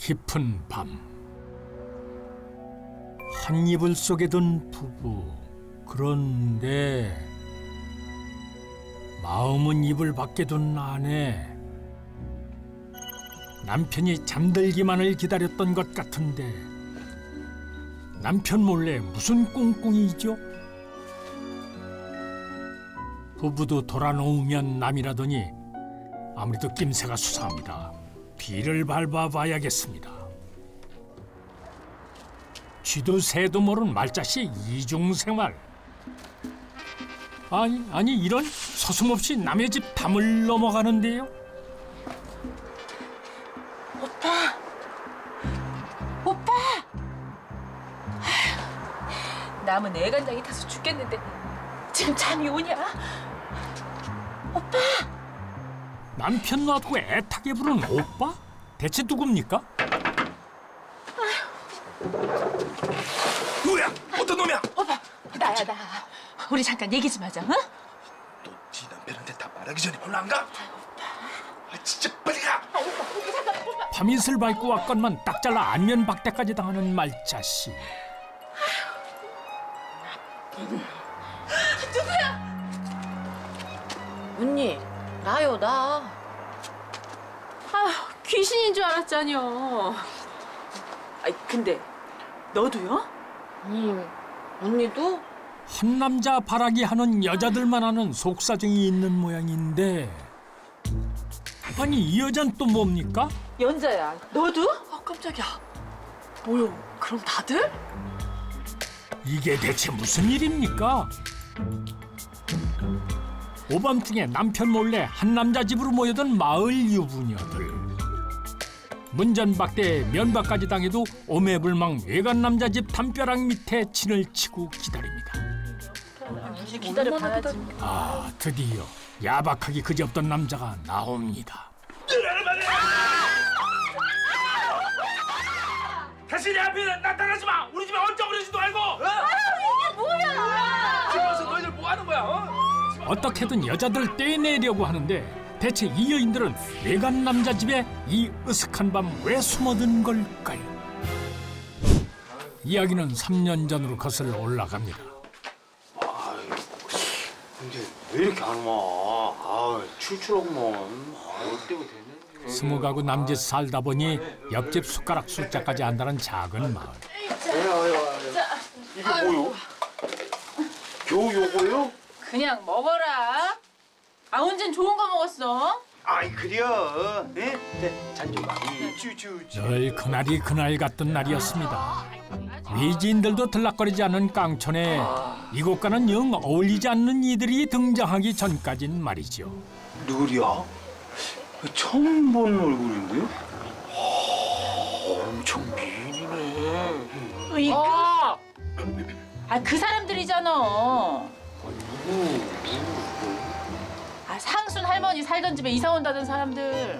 깊은 밤, 한 이불 속에 든 부부. 그런데 마음은 이불 밖에 둔 아내. 남편이 잠들기만을 기다렸던 것 같은데 남편 몰래 무슨 꿍꿍이죠? 부부도 돌아놓으면 남이라더니 아무래도 낌새가 수상합니다. 뒤를 밟아봐야겠습니다. 쥐도 새도 모르는 말자씨 이중생활. 아니 이런 서슴없이 남의 집 담을 넘어가는데요. 오빠! 남은 애간장이 타서 죽겠는데 지금 잠이 오냐? 오빠! 남편 놔두고 애타게 부른 오빠? 대체 누굽니까? 누구야? 어떤 놈이야? 오빠! 나야. 우리 잠깐 얘기 좀 하자, 응? 너 네 남편한테 다 말하기 전에 별로 안 가? 아 진짜 빨리 가! 오빠 잠깐! 밤이슬 밟고 왔건만 딱 잘라 안면 박대까지 당하는 말자씨. 누구야? 언니, 나요, 나. 귀신인 줄 알았잖여. 근데 너도요? 언니도? 한 남자 바라기 하는 여자들만 아는 속사정이 있는 모양인데 아니 이 여잔 또 뭡니까? 연자야, 너도? 깜짝이야. 뭐요? 그럼 다들? 이게 대체 무슨 일입니까? 오밤중에 남편 몰래 한 남자 집으로 모여든 마을 유부녀들. 문전박대에 면박까지 당해도 오매불망 외간 남자 집 담벼락 밑에 진을 치고 기다립니다. 기다려봐야지. 드디어 야박하기 그지없던 남자가 나옵니다. 다시 내 앞에 나타나지 마! 우리 집에 언제 그러지도 알고! 이게 뭐야? 집에 와서 너희들 뭐 하는 거야? 어떻게든 여자들 떼내려고 하는데 대체 이 여인들은 외간 남자 집에 이 으슥한 밤 왜 숨어든 걸까요? 이야기는 3년 전으로 거슬러 올라갑니다. 근데 왜 이렇게 안 와? 출출하구만. 올 때가 되네. 20가구 남짓 살다 보니 옆집 숟가락 숫자까지 안다는 작은 마을. 이게 뭐요? 겨우 요거요? 그냥 먹어라. 언젠 좋은 거 먹었어? 아이 그래요. 예? 잔좀 많이 쭈쭈쭈. 늘 그날이 그날 같던 날이었습니다. 외지인들도 들락거리지 않는 깡촌에 이곳과는 영 어울리지 않는 이들이 등장하기 전까진 말이죠. 누구야? 처음 본 얼굴인데요? 엄청 미인이네. 그 사람들이잖아. 상순 할머니 살던 집에 이사 온다던 사람들.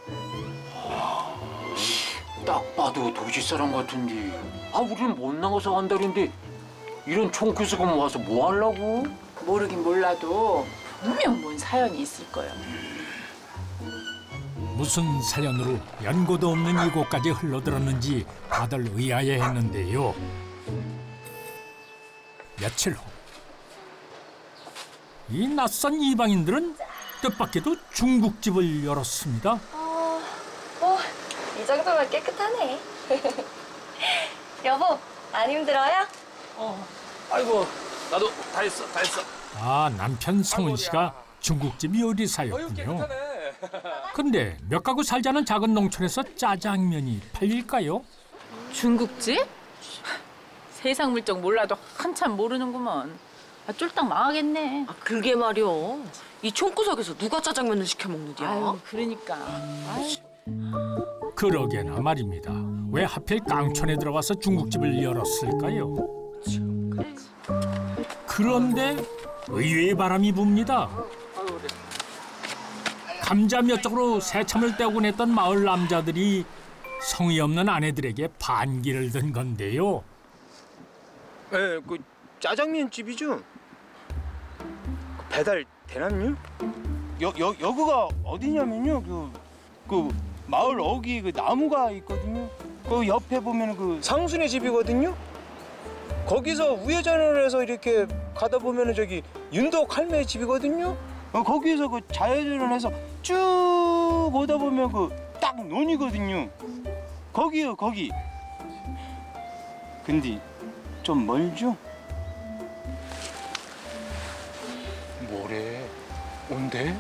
딱 봐도 도시 사람 같은데. 우리는 못 나가서 한 달인데 이런 총크스금 와서 뭐 하려고? 모르긴 몰라도 분명 뭔 사연이 있을 거야. 무슨 사연으로 연고도 없는 이곳까지 흘러들었는지 다들 의아해했는데요. 며칠 후 이 낯선 이방인들은 뜻밖에도 중국집을 열었습니다. 이 정도면 깨끗하네. 여보, 안 힘들어요? 아이고 나도 다 했어. 남편 성은 씨가 중국집 요리사였군요. 근데 몇 가구 살자는 작은 농촌에서 짜장면이 팔릴까요? 중국집? 세상 물정 몰라도 한참 모르는구먼. 쫄딱 망하겠네. 그게 말이오. 이 총구석에서 누가 짜장면을 시켜 먹느냐? 그러니까. 그러게나 말입니다. 왜 하필 깡촌에 들어와서 중국집을 열었을까요? 그런데 의외의 바람이 붑니다. 감자 몇 쪽으로 새참을 떼고 했던 마을 남자들이 성의 없는 아내들에게 반기를 든 건데요. 그 짜장면 집이죠? 배달 되나요? 여기가 어디냐면요. 마을 어귀 그 나무가 있거든요. 그 옆에 보면 그 상순의 집이거든요. 거기서 우회전을 해서 이렇게 가다 보면은 저기 윤덕 할매의 집이거든요. 거기서 그 좌회전을 해서 쭉 오다 보면 그 딱 논이거든요. 거기요, 거기. 근데 좀 멀죠? 뭐래? 온대?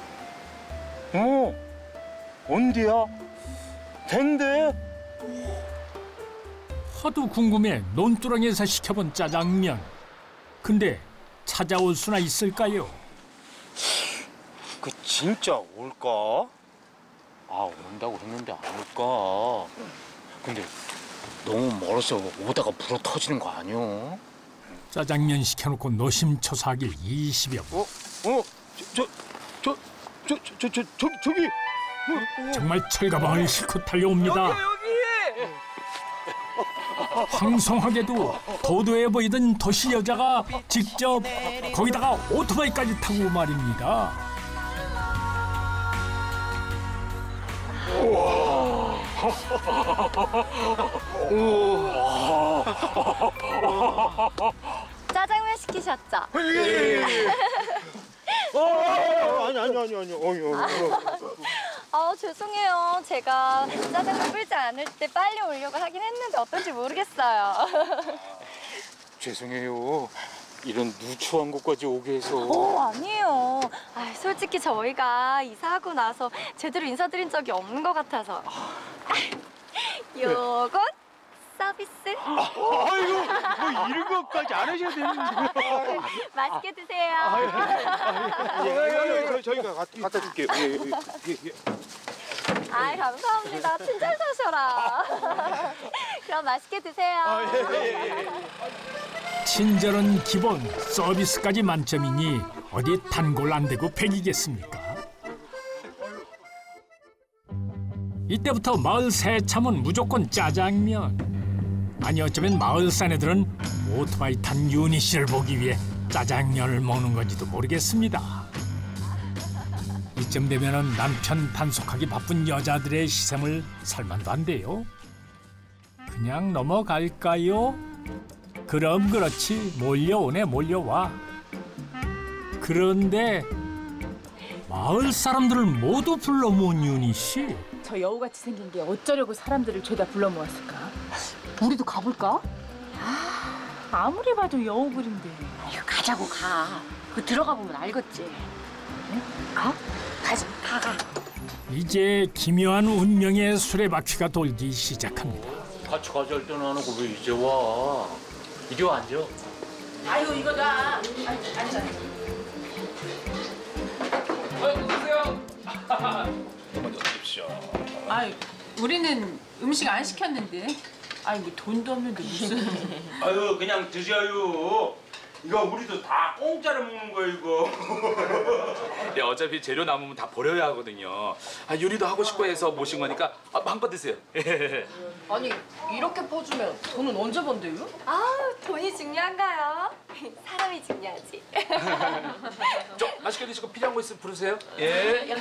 온대야? 된대? 하도 궁금해 논두렁에서 시켜본 짜장면. 근데 찾아올 수나 있을까요? 그 진짜 올까? 아, 온다고 그랬는데 안 올까? 근데 너무 멀어서 오다가 불어 터지는 거 아니오? 짜장면 시켜놓고 노심초사하길 20여 분. 저기! 정말 철가방을 싣고 달려옵니다. 황송하게도 도도해 보이던 도시 여자가 직접 거기다가 오토바이까지 타고 말입니다. 짜장면 시키셨죠? 아니. 죄송해요. 제가 짜장면 불지 않을 때 빨리 오려고 하긴 했는데 어떤지 모르겠어요. 죄송해요. 이런 누추한 곳까지 오게 해서. 아니에요. 솔직히 저희가 이사하고 나서 제대로 인사드린 적이 없는 것 같아서. 요건 서비스. 아이고, 뭐 이런 것까지 안 하셔야 되는데. 맛있게 드세요. 저희가 갖다 줄게요. 감사합니다. 친절 사셔라. 그럼 맛있게 드세요. 친절은 기본, 서비스까지 만점이니 어디 단골 안 되고 백이겠습니까? 이때부터 마을 새참은 무조건 짜장면. 아니 어쩌면 마을 사내들은 오토바이 탄 윤희 씨를 보기 위해 짜장면을 먹는 건지도 모르겠습니다. 이쯤 되면은 남편 단속하기 바쁜 여자들의 시샘을 살만도 한데요. 그냥 넘어갈까요? 그럼 그렇지 몰려오네 몰려와. 그런데 마을 사람들을 모두 불러 모은 윤희 씨. 저 여우같이 생긴 게 어쩌려고 사람들을 죄다 불러 모았을까? 우리도 가볼까? 아무리 봐도 여우 그린데. 이거 가자고 가. 그 들어가 보면 알겠지. 응? 가? 가자. 가. 이제 기묘한 운명의 수레바퀴가 돌기 시작합니다. 같이 가자 할 때는 안 하고 왜 이제 와? 이리 와 앉아. 아유 이거 나. 앉아. 누구세요? 먼저 드십시오. 아유 우리는 음식 안 시켰는데. 아니 뭐 돈도 없는데 무슨. 아유 그냥 드셔요. 이거 우리도 다 공짜로 먹는 거예요 이거. 네, 어차피 재료 남으면 다 버려야 하거든요. 요리도 하고 싶고 해서 모신 거니까 마음껏 드세요. 아니 이렇게 퍼주면 돈은 언제 번대요? 돈이 중요한가요? 사람이 중요하지. 맛있게 드시고 필요한 거 있으면 부르세요. 예.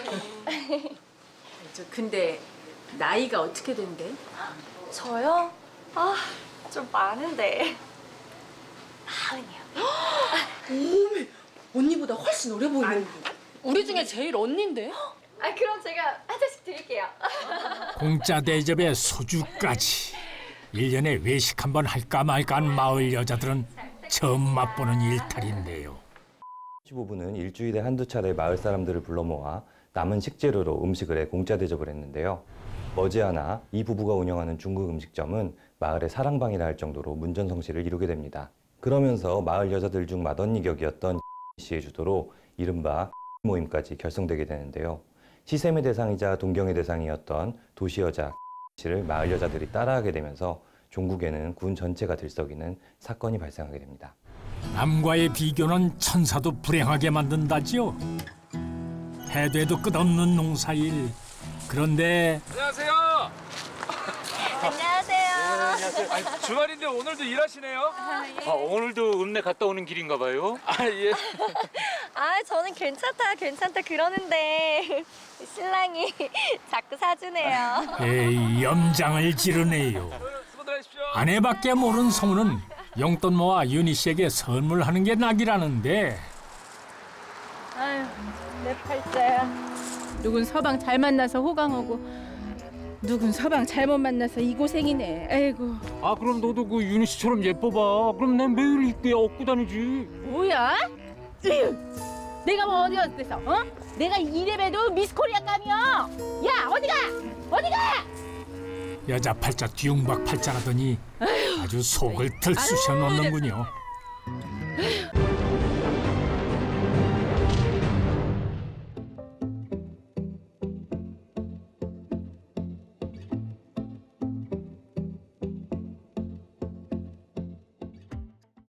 저 근데 나이가 어떻게 된대? 저요? 좀 많은데. 40이요. 어메, 언니보다 훨씬 어려 보이네. 우리 중에 제일 언니인데? 그럼 제가 한 잔씩 드릴게요. 공짜 대접에 소주까지. 1년에 외식 한번 할까 말까 한 마을 여자들은 처음 맛보는 일탈인데요. 15부는 일주일에 한두 차례 마을 사람들을 불러 모아 남은 식재료로 음식을 해 공짜 대접을 했는데요. 머지않아 이 부부가 운영하는 중국 음식점은 마을의 사랑방이라 할 정도로 문전성시를 이루게 됩니다. 그러면서 마을 여자들 중 맏언니 격이었던 씨의 주도로 이른바 모임까지 결성되게 되는데요. 시샘의 대상이자 동경의 대상이었던 도시여자 씨를 마을 여자들이 따라하게 되면서 종국에는 군 전체가 들썩이는 사건이 발생하게 됩니다. 남과의 비교는 천사도 불행하게 만든다지요. 해도 해도 끝없는 농사일. 그런데 안녕하세요. 안녕하세요. 주말인데 오늘도 일하시네요? 오늘도 읍내 갔다 오는 길인가 봐요. 예. 아, 저는 괜찮다 그러는데 신랑이 자꾸 사주네요. 에이, 염장을 지르네요. 아내밖에 모르는 성우는 용돈 모아 윤희 씨에게 선물하는 게 낙이라는데. 아유, 내 팔자야. 누군 서방 잘 만나서 호강하고 누군 서방 잘못 만나서 이 고생이네. 아이고. 아 그럼 너도 그 윤희 씨처럼 예뻐봐. 그럼 난 매일 이쁘게 업고 다니지. 뭐야? 으유, 내가 뭐 어디 어때서? 어? 내가 이래봬도 미스 코리아감이야. 야, 어디가? 여자 팔자 뒤웅박 팔자라더니 아주 속을 들쑤셔 놓는군요.